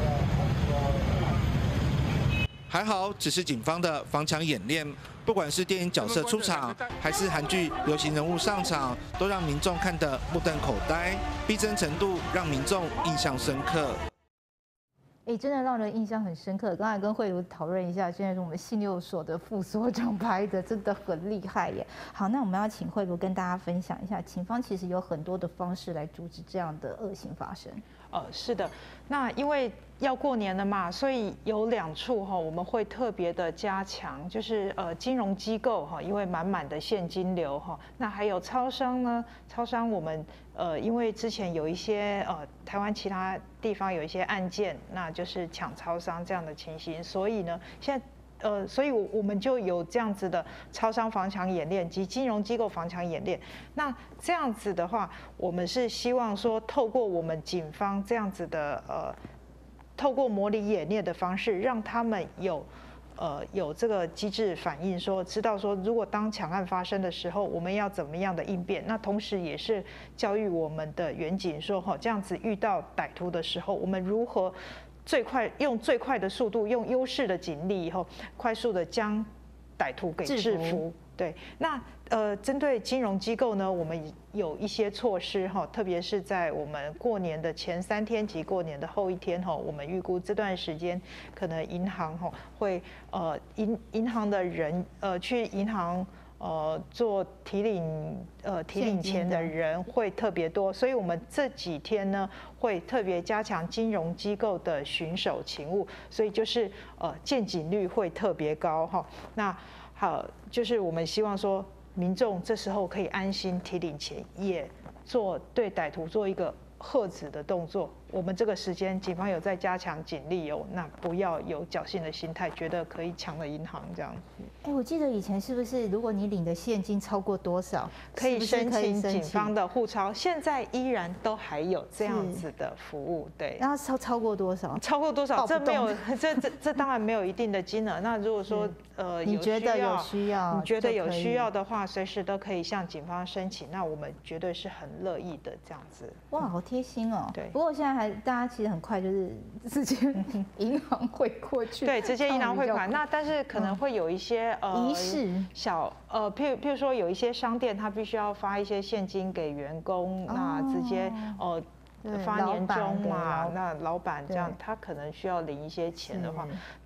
还好，只是警方的防抢演练，不管是电影角色出场，还是韩剧流行人物上场，都让民众看得目瞪口呆，逼真程度让民众印象深刻。 真的让人印象很深刻。刚才跟慧茹讨论一下，现在是我们信六所的副所长拍的，真的很厉害耶。好，那我们要请慧茹跟大家分享一下，警方其实有很多的方式来阻止这样的恶行发生。 是的，那因为要过年了嘛，所以有2处我们会特别的加强，就是金融机构因为满满的现金流那还有超商呢，超商我们因为之前有一些台湾其他地方有一些案件，那就是抢超商这样的情形，所以呢现在。所以我们就有这样子的超商防抢演练及金融机构防抢演练。那这样子的话，我们是希望说，透过我们警方这样子的透过模拟演练的方式，让他们有这个机制反应，说知道说，如果当抢案发生的时候，我们要怎么样的应变。那同时也是教育我们的员警说，这样子遇到歹徒的时候，我们如何用最快的速度，用优势的警力快速的将歹徒给制服。对，那针对金融机构呢，我们有一些措施特别是在我们过年的前3天及过年的后1天我们预估这段时间可能银行会银行的人去银行。做提领钱的人会特别多，所以我们这几天呢会特别加强金融机构的巡守勤务，所以就是见警率会特别高那好，就是我们希望说民众这时候可以安心提领钱，也对歹徒做一个嚇止的动作。我们这个时间，警方有在加强警力那不要有侥幸的心态，觉得可以抢了银行这样。 我记得以前是不是，如果你领的现金超过多少， 可以申请警方的护钞？现在依然都还有这样子的服务，对。 然后超过多少？ 超过多少？这没有，这当然没有一定的金额。那如果说你觉得有需要， 你觉得有需要的话，随时都可以向警方申请。那我们绝对是很乐意的这样子。 哇，好贴心哦。 对。 不过现在大家其实很快就是直接银行汇过去， 对，直接银行汇款。那但是可能会有一些仪式譬如说有一些商店，他必须要发一些现金给员工，那直接发年终嘛，那老板这样他可能需要领一些钱的话，那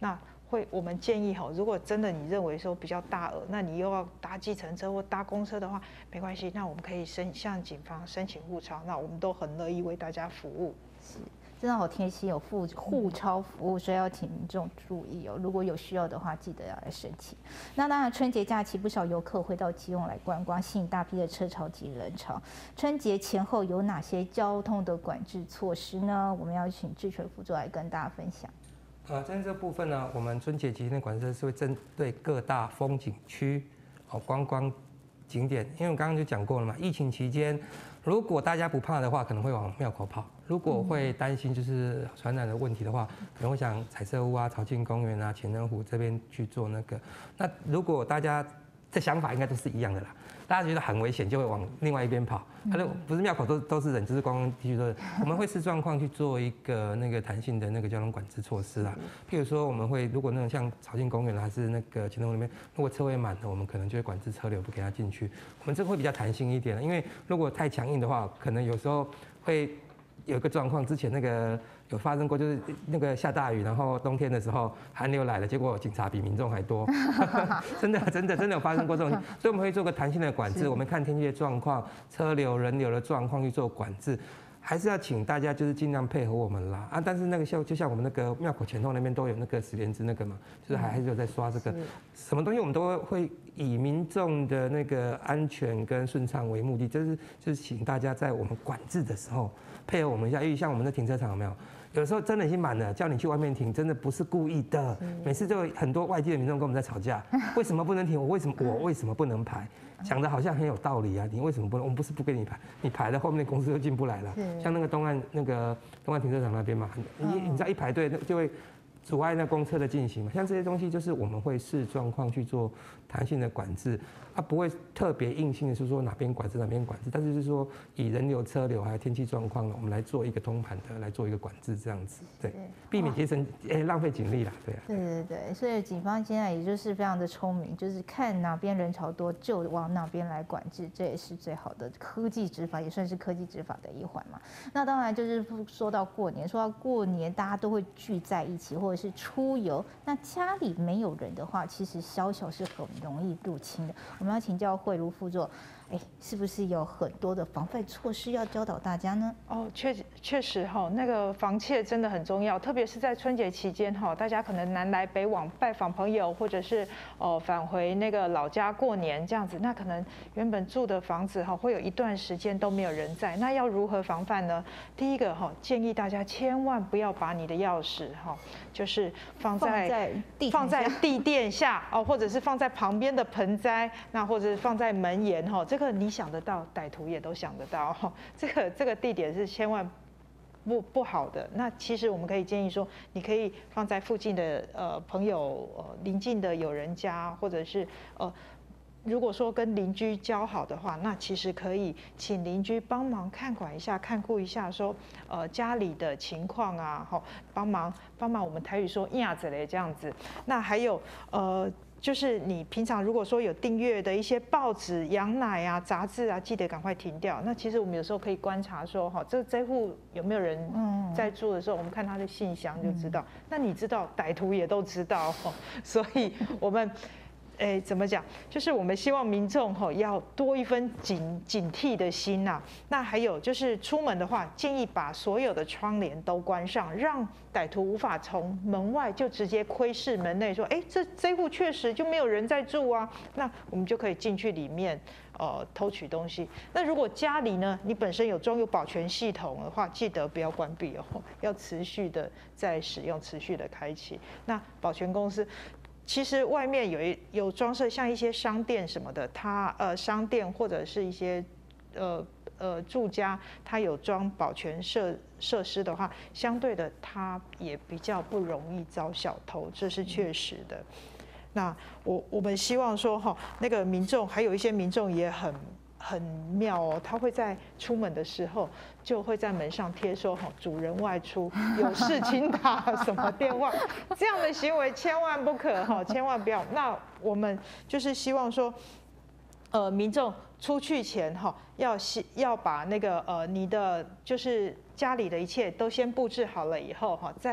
我们建议哈，如果真的你认为说比较大额，那你又要搭计程车或搭公车的话，没关系，那我们可以向警方申请护钞，那我们都很乐意为大家服务。 是。真的好贴心，有护钞服务，所以要请民众注意哦。如果有需要的话，记得要来申请。那当然，春节假期不少游客会到基隆来观光，吸引大批的车潮及人潮。春节前后有哪些交通的管制措施呢？我们要请志全副座来跟大家分享。 在这部分呢，我们春节期间的管制是会针对各大风景区、观光景点，因为我刚刚就讲过了嘛，疫情期间，如果大家不怕的话，可能会往庙口跑；如果会担心就是传染的问题的话，可能会想彩色屋啊、潮境公园啊、前人湖这边去做那个。那如果大家这想法应该都是一样的啦，大家觉得很危险就会往另外一边跑。不是庙口都是人，就是观光地区都是。我们会视状况去做一个那个弹性的那个交通管制措施啦。譬如说，我们会如果那种像潮境公园还是那个前人湖那边，如果车位满了，我们可能就会管制车流，不给他进去。我们这个会比较弹性一点，因为如果太强硬的话，可能有时候会有一个状况，之前那个有发生过，就是那个下大雨，然后冬天的时候寒流来了，结果警察比民众还多，真的有发生过这种，所以我们会做个弹性的管制，我们看天气的状况、车流、人流的状况去做管制。还是要请大家就是尽量配合我们啦啊！但是那个就像我们那个庙口前头那边都有那个10连制那个嘛，就是还是有在刷这个什么东西，我们都会以民众的那个安全跟顺畅为目的，就是请大家在我们管制的时候配合我们一下，因为像我们的停车场有没有？有时候真的已经满了，叫你去外面停，真的不是故意的。每次就有很多外地的民众跟我们在吵架，为什么不能停？我为什么不能排？讲的好像很有道理啊！你为什么不能？我们不是不给你排，你排了后面的公司就进不来了。像那个东岸停车场那边嘛，你知道一排队就会阻碍那公车的进行嘛。像这些东西就是我们会视状况去做弹性的管制，不会特别硬性的是说哪边管制哪边管制，但是就是说以人流、车流还有天气状况，我们来做一个通盘的来做一个管制这样子，对，避免节省浪费警力啦，对啊。 对，所以警方现在也就是非常的聪明，就是看哪边人潮多就往哪边来管制，这也是最好的科技执法，也算是科技执法的一环嘛。那当然就是说到过年，大家都会聚在一起，或者是出游，那家里没有人的话，其实小是很容易入侵的。我们要请教慧茹副座，是不是有很多的防范措施要教导大家呢？ 确实哈，那个防窃真的很重要，特别是在春节期间哈，大家可能南来北往拜访朋友，或者是返回那个老家过年这样子，那可能原本住的房子哈会有一段时间都没有人在，那要如何防范呢？第一个哈，建议大家千万不要把你的钥匙哈，就是放在地垫下或者是放在旁边的盆栽，那或者是放在门沿哈，这个你想得到，歹徒也都想得到哈，这个地点是千万不好的。那其实我们可以建议说，你可以放在附近的朋友邻近的友人家，或者是如果说跟邻居交好的话，那其实可以请邻居帮忙看管一下、看顾一下，说家里的情况啊，帮忙我们台语说呀子嘞这样子。那还有就是你平常如果说有订阅的一些报纸、羊奶啊、杂志啊，记得赶快停掉。那其实我们有时候可以观察说，这户有没有人在住的时候，我们看他的信箱就知道。那你知道，歹徒也都知道，所以我们。怎么讲？就是我们希望民众要多一分警惕的心呐。那还有就是出门的话，建议把所有的窗帘都关上，让歹徒无法从门外就直接窥视门内，说，这户确实就没有人在住啊。那我们就可以进去里面偷取东西。那如果家里呢，你本身有装有保全系统的话，记得不要关闭要持续的在使用，持续的开启。那保全公司。其实外面有装设，像一些商店什么的，它商店或者是一些住家，它有装保全设施的话，相对的它也比较不容易遭小偷，这是确实的。那我们希望说那个民众，还有一些民众也很妙哦，他会在出门的时候就会在门上贴说主人外出，有事请打什么电话，这样的行为千万不可千万不要。那我们就是希望说，民众出去前要把那个你的就是家里的一切都先布置好了以后再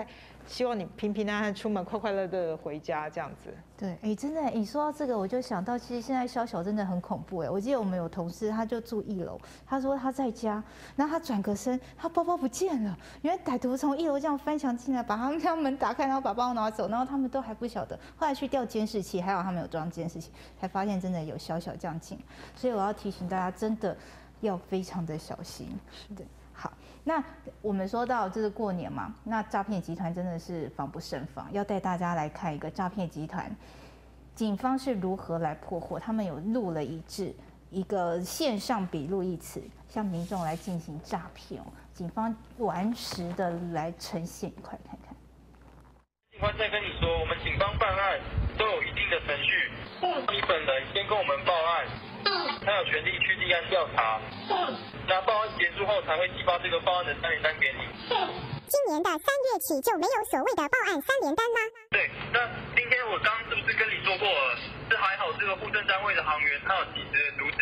希望你平平安安出门，快快乐乐的回家这样子。 对，哎，真的，你说到这个，我就想到，其实现在宵小真的很恐怖哎。我记得我们有同事，他就住1楼，他说他在家，然后他转个身，他包包不见了。原来歹徒从1楼这样翻墙进来，把他们家门打开，然后把包拿走，然后他们都还不晓得。后来去调监视器，还好他们有装监视器，才发现真的有宵小这样进。所以我要提醒大家，真的要非常的小心。是的。好，那我们说到这是过年嘛，那诈骗集团真的是防不胜防，要带大家来看一个诈骗集团，警方是如何来破获。他们有录了一个线上笔录一词，向民众来进行诈骗哦。警方完实的来呈现，快看看。 警官在跟你说，我们警方办案都有一定的程序，你本人先跟我们报案，他有权利去立案调查。那报案结束后才会寄发这个报案的3联单给你。 今年的3月起就没有所谓的报案3联单吗？ 对，那今天我刚是不是跟你说过了？是还好这个户政单位的行员他有及时的阻止。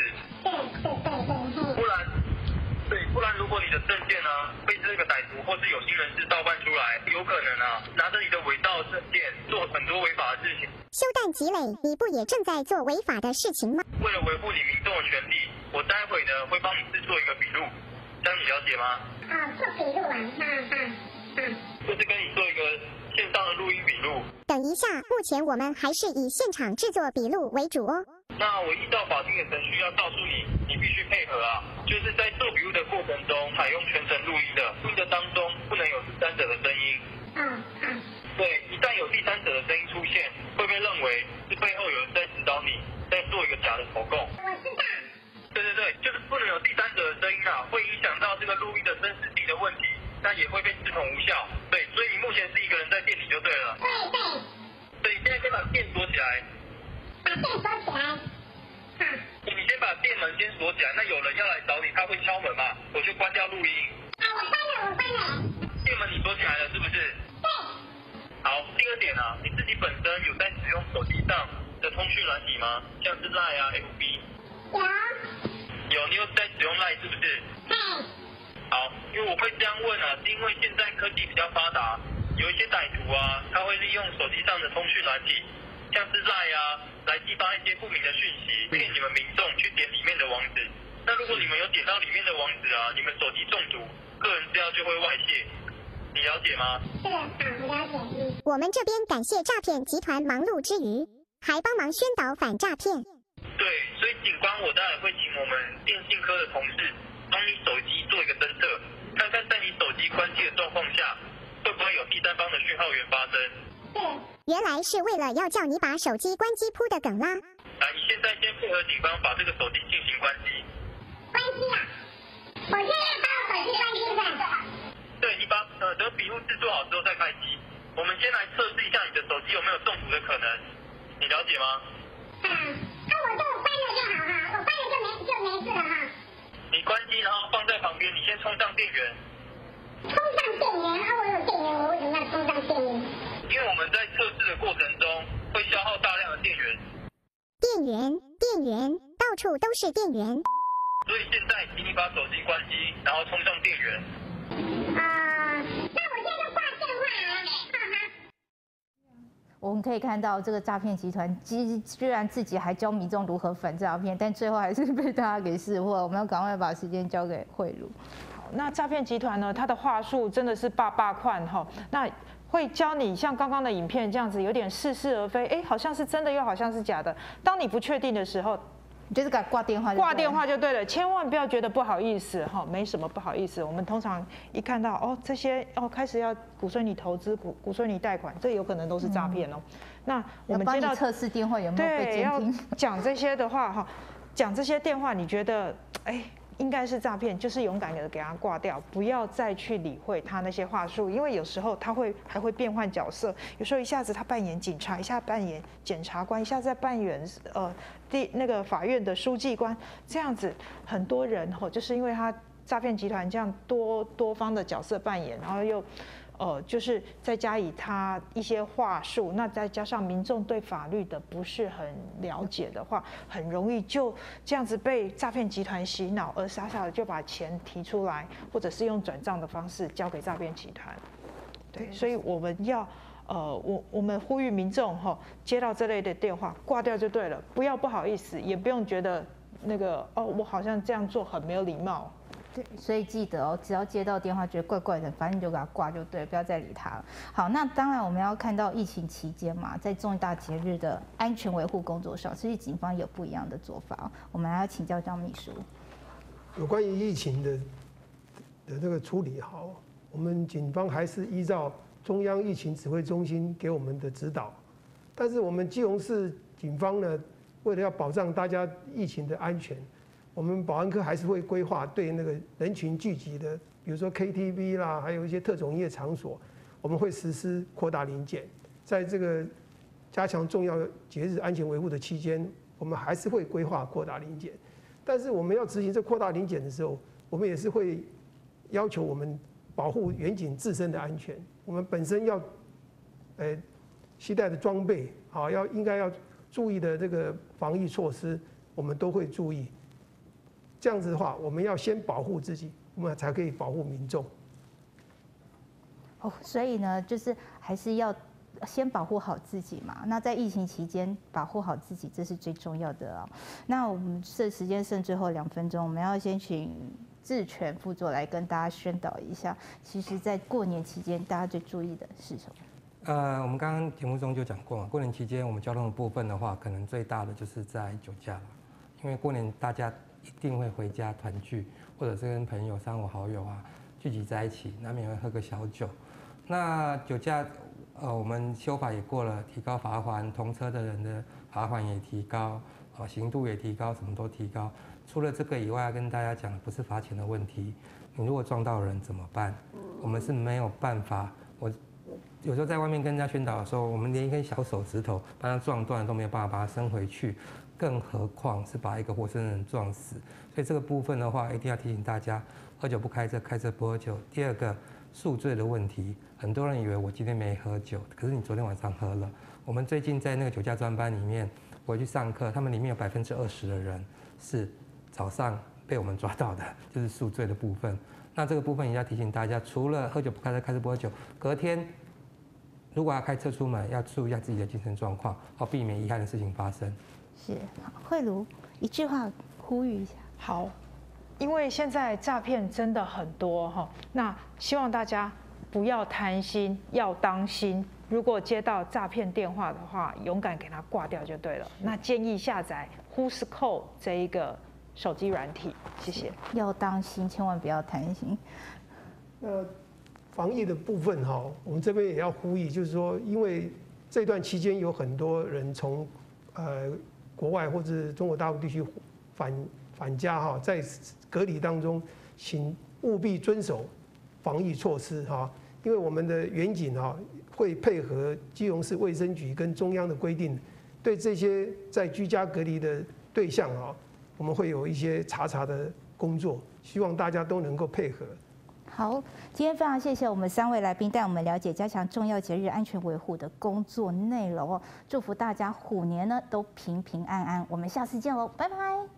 不然如果你的证件被这个歹徒或是有心人士盗办出来，有可能拿着你的伪造证件做很多违法的事情。 修弹积累，你不也正在做违法的事情吗？ 为了维护你民众的权利，我待会呢会帮你制作一个笔录，这样你了解吗？ 做笔录啊， 就是跟你做一个线上的录音笔录。 等一下，目前我们还是以现场制作笔录为主哦。 那我依照法定的程序要告诉你，你必须配合就是在做笔录的过程中，采用全程录音的，录音的当中不能有第三者的声音。对，一旦有第三者的声音出现，会被认为是背后有人在指导你，在做一个假的口供。 我知道。 对，就是不能有第三者的声音会影响到这个录音的真实性的问题，那也会被视同无效。对，所以你目前是一个人在店里就对了。对，你现在先把店锁起来。 把店锁起来。 你先把店门先锁起来，那有人要来找你，他会敲门嘛？我就关掉录音。 我关了。 店门你锁起来了是不是？ 对。 好，第二点你自己本身有在使用手机上的通讯软体吗？像是 LINE FB。有，你有在使用 LINE 是不是？好，因为我会这样问是因为现在科技比较发达，有一些歹徒他会利用手机上的通讯软体，像是 LINE来寄发一些不明的讯息，骗你们民众去点里面的网址。那如果你们有点到里面的网址你们手机中毒，个人资料就会外泄。你了解吗？ 了解。我们这边感谢诈骗集团忙碌之余，还帮忙宣导反诈骗。 对，所以警官我当然会请我们电信科的同事帮你手机做一个侦测，看看在你手机关机的状况下，会不会有第三方的讯号源发生。 原来是为了要叫你把手机关机铺的梗啦。 你现在先配合警方把这个手机进行关机。 关机我现在把我手机关机是吧？ 对，你把等笔录制作好之后再开机。我们先来测试一下你的手机有没有中毒的可能，你了解吗？ 我这我关了就好我关了就没事了你关机然后放在旁边，你先充上电源。 充上电源我有电源，我为什么要充上电源？ 因为我们在测试的过程中会消耗大量的电源。 电源，到处都是电源。 所以现在请你把手机关机，然后充上电源。 那我现在就挂电话我们可以看到，这个诈骗集团居然自己还教民众如何反诈骗，但最后还是被大家给识破。我们要赶快把时间交给慧茹。 好，那诈骗集团呢，它的话术真的是霸快那会教你像刚刚的影片这样子，有点似是而非，好像是真的又好像是假的。当你不确定的时候， 你就是给他挂电话， 挂电话就对了，千万不要觉得不好意思没什么不好意思。我们通常一看到这些开始要鼓吹你投资、鼓吹你贷款，这有可能都是诈骗那我们接到测试电话有没有被监听？ 要讲这些的话讲这些电话，你觉得应该是诈骗，就是勇敢的给他挂掉，不要再去理会他那些话术，因为有时候他还会变换角色，有时候一下子他扮演警察，一下扮演检察官，一下子在扮演那个法院的书记官，这样子很多人就是因为他诈骗集团这样多方的角色扮演，然后又就是再加以他一些话术，那再加上民众对法律的不是很了解的话，很容易就这样子被诈骗集团洗脑，而傻傻的就把钱提出来，或者是用转账的方式交给诈骗集团。 对，所以我们要我们呼吁民众接到这类的电话挂掉就对了，不要不好意思，也不用觉得那个我好像这样做很没有礼貌。 对，所以记得只要接到电话觉得怪怪的，反正你就给他挂就对，不要再理他了。好，那当然我们要看到疫情期间嘛，在重大节日的安全维护工作上，其实警方有不一样的做法。我们来要请教张秘书。 有关于疫情的这个处理，我们警方还是依照中央疫情指挥中心给我们的指导，但是我们基隆市警方呢，为了要保障大家疫情的安全，我们保安科还是会规划对那个人群聚集的，比如说 KTV 啦，还有一些特种营业场所，我们会实施扩大临检。在这个加强重要节日安全维护的期间，我们还是会规划扩大临检。但是我们要执行这扩大临检的时候，我们也是会要求我们保护远警自身的安全。我们本身要携带的装备，应该要注意的这个防疫措施，我们都会注意。这样子的话，我们要先保护自己，我们才可以保护民众。 所以呢，就是还是要先保护好自己嘛。那在疫情期间保护好自己，这是最重要的啊。那我们这时间剩最后2分钟，我们要先请志全副座来跟大家宣导一下，其实在过年期间大家最注意的是什么？ 我们刚刚节目中就讲过嘛，过年期间我们交通的部分的话，可能最大的就是在酒驾了，因为过年大家一定会回家团聚，或者是跟朋友、三五好友聚集在一起，难免会喝个小酒。那酒驾，我们修法也过了，提高罚锾，同车的人的罚锾也提高，刑度也提高，什么都提高。除了这个以外，跟大家讲，不是罚钱的问题，你如果撞到人怎么办？我们是没有办法。我有时候在外面跟人家宣导的时候，我们连一根小手指头把它撞断都没有办法把它伸回去，更何况是把一个活生人撞死。所以这个部分的话，一定要提醒大家：喝酒不开车，开车不喝酒。第二个，宿醉的问题，很多人以为我今天没喝酒，可是你昨天晚上喝了。我们最近在那个酒驾专班里面，我去上课，他们里面有20%的人是早上被我们抓到的，就是宿醉的部分。那这个部分也要提醒大家，除了喝酒不开车，开车不喝酒，隔天如果要开车出门，要注意一下自己的精神状况，避免遗憾的事情发生。 是，慧茹一句话呼吁一下。 好，因为现在诈骗真的很多那希望大家不要贪心，要当心。如果接到诈骗电话的话，勇敢给它挂掉就对了。那建议下载 Who's Call 这一个手机软体，谢谢。 要当心，千万不要贪心。 防疫的部分我们这边也要呼吁，就是说，因为这段期间有很多人从国外或者中国大陆地区返家在隔离当中，请务必遵守防疫措施因为我们的远警会配合基隆市卫生局跟中央的规定，对这些在居家隔离的对象我们会有一些查的工作，希望大家都能够配合。 好，今天非常谢谢我们3位来宾带我们了解加强重要节日安全维护的工作内容祝福大家虎年呢都平平安安，我们下次见喽，拜拜。